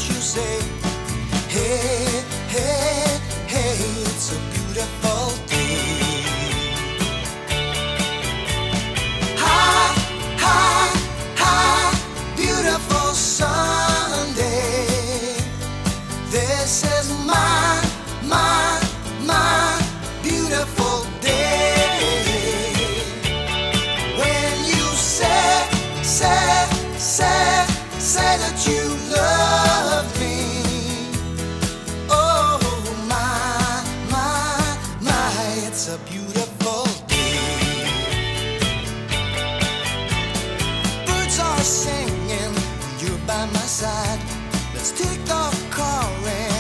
you say, hey, hey, hey, it's a beautiful day. Hi, hi, hi, beautiful Sunday. This is my beautiful day. When you say that you love me. Oh, my, it's a beautiful day. Birds are singing, you're by my side. Let's take the car and